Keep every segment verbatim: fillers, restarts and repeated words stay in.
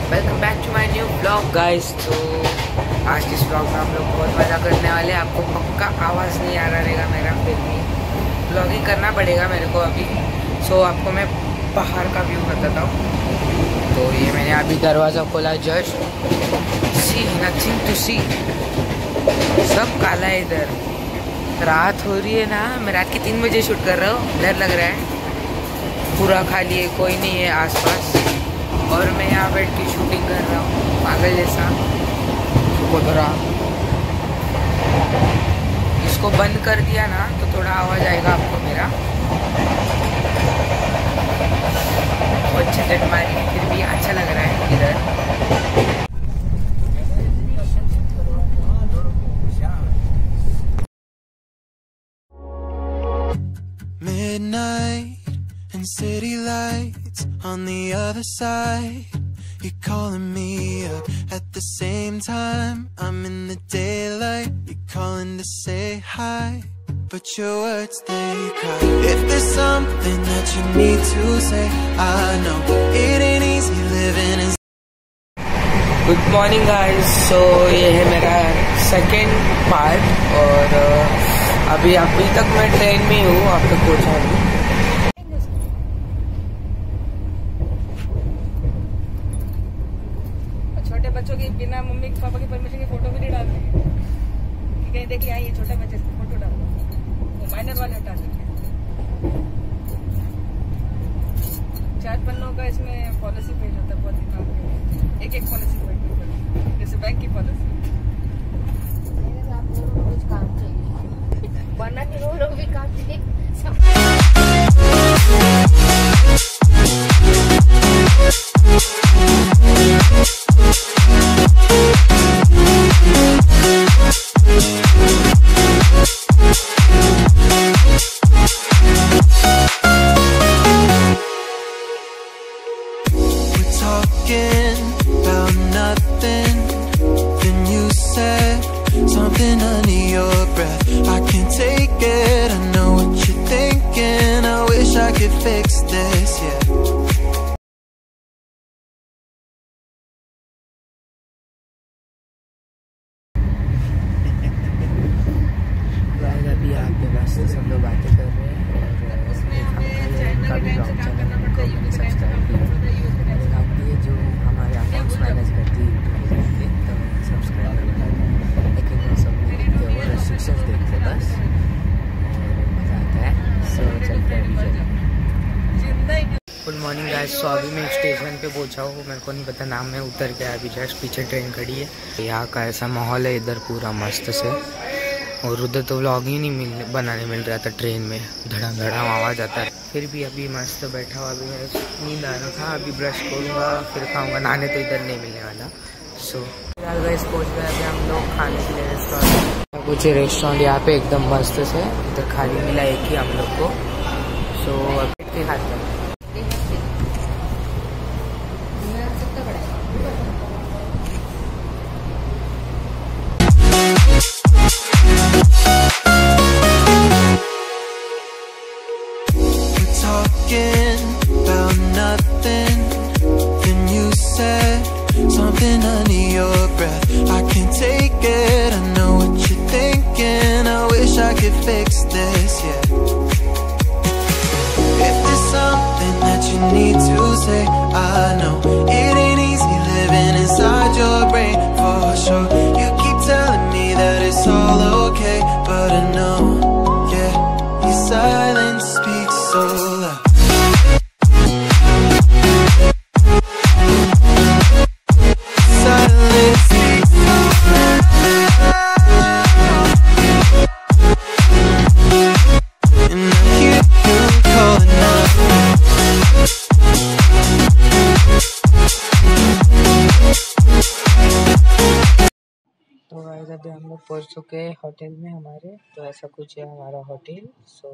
Welcome back to my new blog guys. तो आज इस ब्लॉग में हम लोग बहुत मज़ा करने वाले हैं। आपको पक्का आवाज़ नहीं आ रहा रहेगा मेरा, फिर भी ब्लॉगिंग करना पड़ेगा मेरे को अभी। सो आपको मैं बाहर का व्यू बताता हूँ। तो ये मैंने अभी दरवाज़ा खोला, just see nothing to see, सब काला है इधर। रात हो रही है ना, मैं रात के तीन बजे शूट कर रहा हूँ, डर लग रहा है। पूरा खाली है, कोई नहीं है आसपास, और मैं यहाँ बैठ के शूटिंग कर रहा हूँ पागल जैसा। थोड़ा इसको बंद कर दिया ना तो थोड़ा आवाज़ आएगा आपको मेरा। अच्छे से मारी, फिर भी अच्छा लग रहा है इधर। Midnight and city lights on the other side. You're calling me up at the same time. I'm in the daylight. You're calling to say hi, but your words they cry. If there's something that you need to say, I know it ain't easy living in. Good morning guys. So ये है मेरा second part, और अभी अभी तक मैं train में हूँ, अब तक पहुँचा हूँ। छोटे बच्चों की बिना मम्मी पापा की परमिशन के फोटो भी नहीं डालते कि कहीं देखिए आई ये छोटे बच्चे से फोटो डाल दो, वो माइनर वाले हटा देंगे। चार पन्नों का इसमें पॉलिसी पेज होता है, बहुत दिमाग में एक एक पॉलिसी पेज, जैसे बैंक की पॉलिसी। आपको कुछ काम चाहिए, वरना कि वो लोग भी काम चाहिए। Something under your breath, I can't take it. I know what you're thinking. I wish I could fix this, yeah. अभी यहाँ पे बस सब लोग बातें कर रहे हैं, और उनका भी ब्लॉग चैनल उनको मैंने सब्सक्राइब किया है, जो हमारे अकाउंट्स मैनेज करती है, तो सब्सक्राइब करना, लेकिन वो सब नहीं देखते, वो रेस्ट्रिक्शंस देखते बस, और मज़ा आता है। सो चलते हैं। Good morning guys. सो अभी मैं स्टेशन पे पहुंचा हूँ, मेरे को नहीं पता नाम है, उतर के अभी जस्ट पीछे ट्रेन खड़ी है। यहाँ का ऐसा माहौल है इधर पूरा मस्त से, और उधर तो व्लॉग ही नहीं मिल बनाने मिल रहा था, ट्रेन में धड़ाम धड़ाम आवाज़ आता है। फिर भी अभी मस्त बैठा हुआ, अभी मैं नींद आ रहा था, अभी ब्रश करूँगा फिर खाऊँगा, नहाने तो इधर नहीं मिलने वाला। सो फिलहाल गाइस पहुँच गए अभी हम लोग खाने के लिए रेस्टोरेंट। कुछ रेस्टोरेंट यहाँ पे एकदम मस्त से, इधर खाली मिला एक ही हम लोग को। सो बैठ के खाते हैं। About nothing, then you said something under your breath. I can't take it. I know what you're thinking. I wish I could fix this, yeah. If there's something that you need to say, I know it ain't easy living inside your brain, for sure. You keep telling me that it's all okay, but I know, yeah, your silence speaks so loud. तो guys अभी हम लोग पहुंच चुके हैं hotel में हमारे, तो ऐसा कुछ है हमारा होटल। सो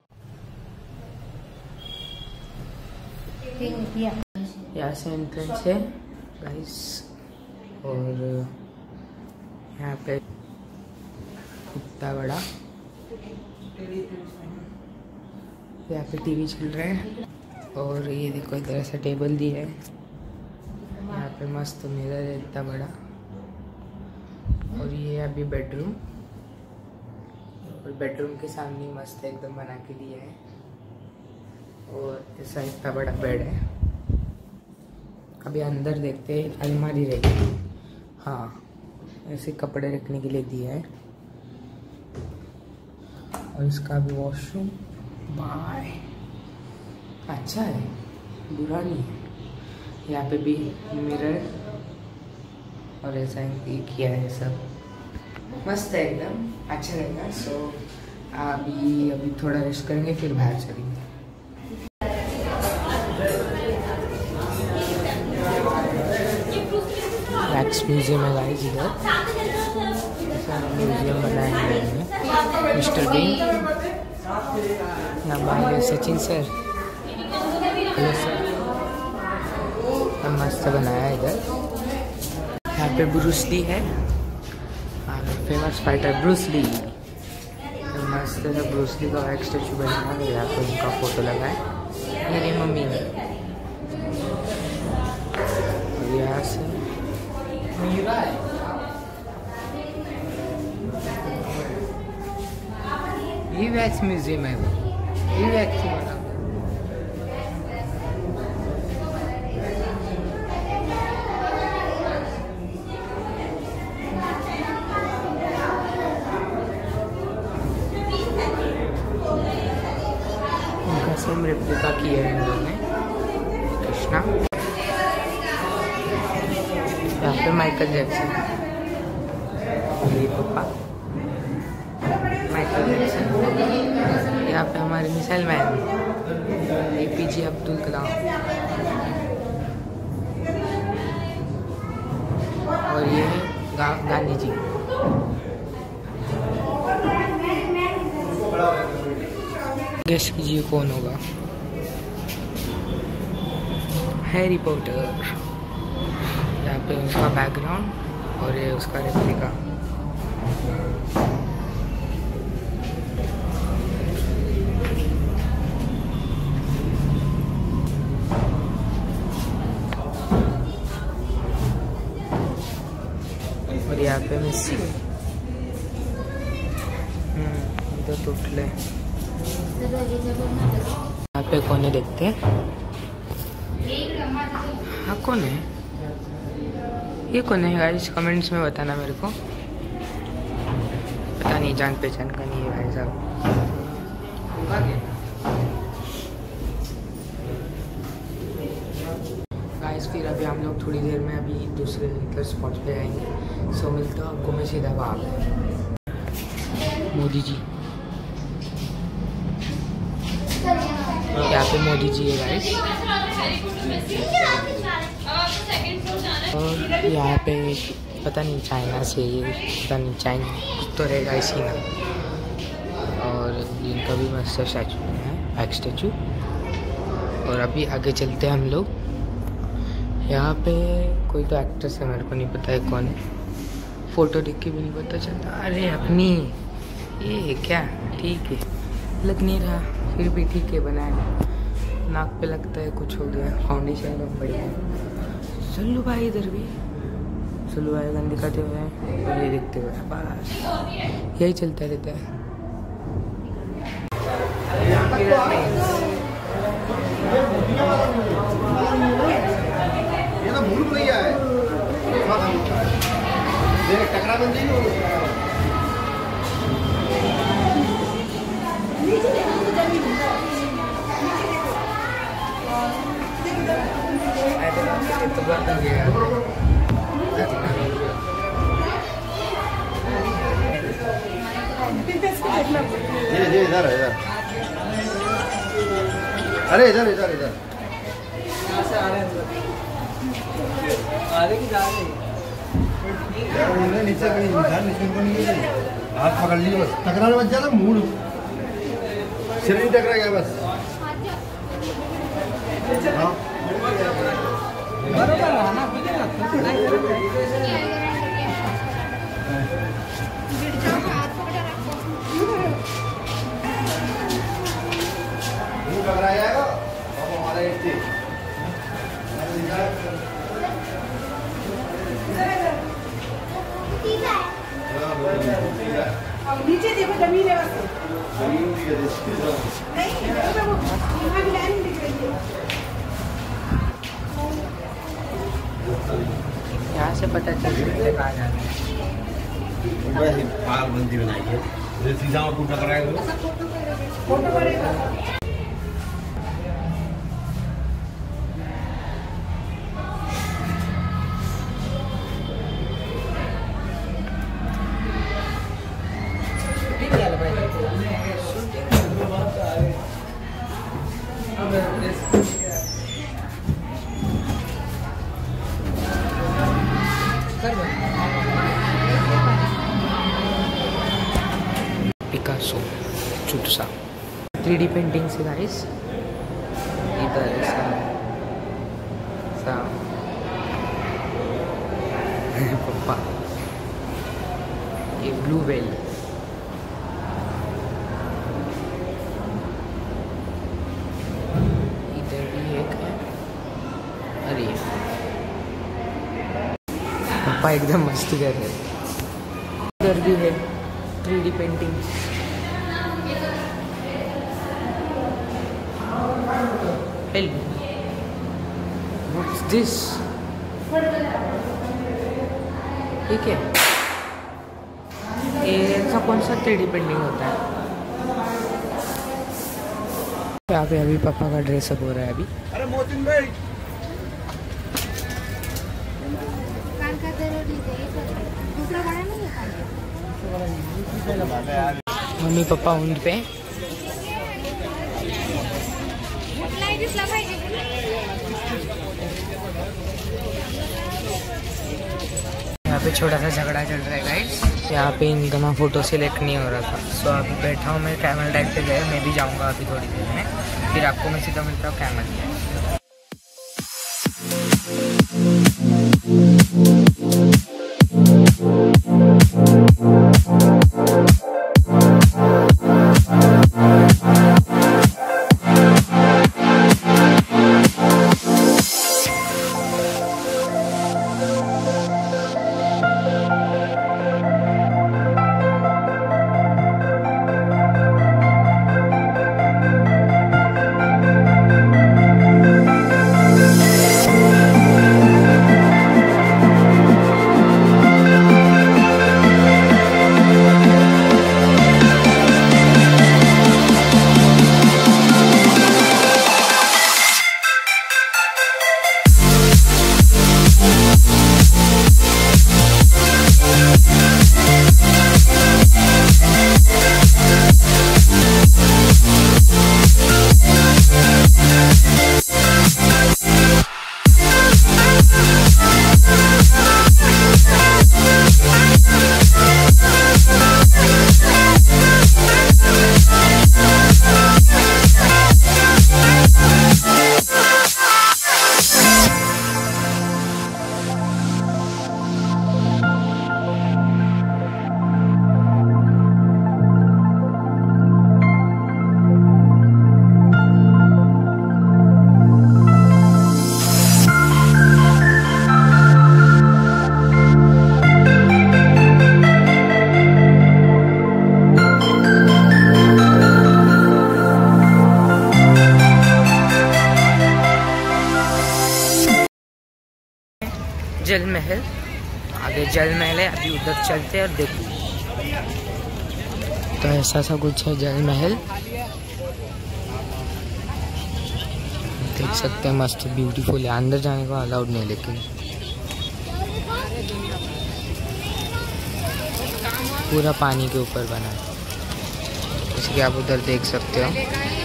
यहाँ से एंट्रेंस है गाइस, और यहाँ पे इतना बड़ा यहाँ पे टीवी चल रहा है, और ये देखो इधर ऐसा टेबल दी है, यहाँ पे मस्त मिरर है इतना बड़ा। और ये अभी बेडरूम, और बेडरूम के सामने मस्त एकदम बना के दिया है। और ऐसा इतना बड़ा बेड है। अभी अंदर देखते हैं, अलमारी रहेगी। हाँ, ऐसे कपड़े रखने के लिए दिया है। और इसका भी वॉशरूम बाय अच्छा है, बुरा नहीं है। यहाँ पे भी मिरर और ऐसा ही किया है, सब मस्त है एकदम, अच्छा रहेगा। सो अभी अभी थोड़ा रेस्ट करेंगे, फिर बाहर चलेंगे। वैक्स म्यूजियम है गाइस इधर, ऐसा म्यूजियम बनाया है इन्होंने। मिस्टर बीन नाम है, सचिन सर, हेलो सर, मस्त बनाया है इधर। यहाँ पे ब्रूस ली है, फेमस फाइटर ब्रूस ली। मस्त है, ब्रूस ली का एक स्टैचू बनाया है। यहाँ पे उनका फोटो लगा है, मेरी मम्मी ने। और यहाँ से ये वैक्स म्यूजियम है, ये वैक्स बना। उनका सेम रेप्लिका किया है इन लोगों ने, कृष्णा। यहाँ पे माइकल जैक्सन, मेरे पापा माइकल जैक्सन। यहाँ पे हमारे missile man A P J Abdul Kalam. और ये गा, गांधी जी। गेस कीजिए कौन होगा? Harry Potter. यहाँ पे उसका बैकग्राउंड और ये उसका रेप्लिका। और यहाँ पे मेसी। इधर तो उठले। यहाँ पे कौन है देखते हैं? हाँ कौन है ये? कौन है गाइस? कमेंट्स में बताना मेरे को। पता नहीं, जान पहचान का नहीं है भाई साहब। गाइस फिर अभी हम लोग थोड़ी देर में अभी दूसरे मतलब स्पॉट पे आएंगे। सो मिलता हूँ आपको मैं सीधा वहाँ पे। मोदी जी, यहाँ पे मोदी जी है गाइस। और यहाँ पे पता नहीं चाइना से, ये पता नहीं चाइना कुछ तो रहेगा इसी ना। और इनका भी मस्त स्टैचू है, बैक स्टैचू। और अभी आगे चलते हैं हम लोग। यहाँ पे कोई तो एक्ट्रेस है, मेरे को नहीं पता है कौन है, फोटो देख के भी नहीं पता चलता। अरे अपनी ये क्या, ठीक है, लग नहीं रहा, फिर भी ठीक है बनाया। नाक पे लगता है कुछ हो गया, फाउंडेशन का बढ़िया है। चलो भाई इधर भी, चलो भाई गन दिखाते हुए और ये देखते हुए, बस यही चलता रहता है। ये तो भूल भुलैया है, देख टकरा बन जाएगी। तो बात हो गया। ये ये इधर है, इधर। अरे इधर इधर इधर यहाँ से आ रहे हैं, आ रहे कि जा रहे हैं? यार नीचे कहीं निशान निशान को नहीं है, हाथ पकड़ लिए बस, टकराने बच जाता मूड, सिर नहीं टकरा गया बस। हाँ बरोबर रहा ना, टकरा जाएगा अब हमारा एक यहाँ से पता चल सकता है कहाँ जाना है। पागलबंदी बनाई है, सीधा में टूटा कराएगा। पिकासो चुटसा थ्री डी पेंटिंग से गाइस इधर ऐसा सा पप्पा ये ब्लू वेल इधर भी एक है। अरे पप्पा एकदम मस्ती कर रहे हैं। इधर भी है three D painting. Help me. What's this? ठीक है, ये ऐसा कौन सा थ्री डी पेंटिंग होता है? यहाँ पे अभी पापा का ड्रेसअप हो रहा है अभी। अरे मोहसिन भाई मम्मी पापा उन पे यहाँ पे छोटा सा झगड़ा चल रहा है गाइस। यहाँ पे इनका ना फोटो सिलेक्ट नहीं हो रहा था, सो अभी बैठा हूँ मैं कैमल टाइप पे गए। मैं भी जाऊँगा अभी थोड़ी देर में, फिर आपको मैं सीधा मिलता हूँ कैमल में। जल महल, आगे जल महल है, अभी उधर चलते हैं और देखते। तो ऐसा सा कुछ है जल महल, देख सकते हैं, मस्त ब्यूटीफुल है। अंदर जाने को अलाउड नहीं, लेकिन पूरा पानी के ऊपर बना है, जैसे कि आप उधर देख सकते हो।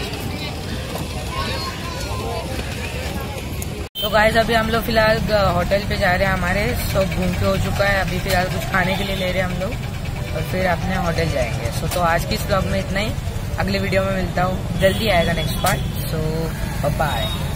तो गाइस अभी हम लोग फिलहाल होटल पे जा रहे हैं, हमारे सब घूम के हो चुका है। अभी फिलहाल कुछ खाने के लिए ले रहे हैं हम लोग और फिर अपने होटल जाएंगे। सो तो आज की इस ब्लॉग में इतना ही, अगले वीडियो में मिलता हूँ, जल्दी आएगा नेक्स्ट पार्ट। सो बाय।